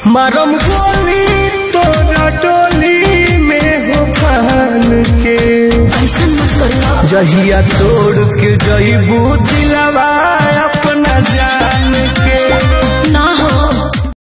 मारम गोली तोरा टोली में हो फान के, ऐसा मत करो। जहिया तोड़ के जईबू दिलवा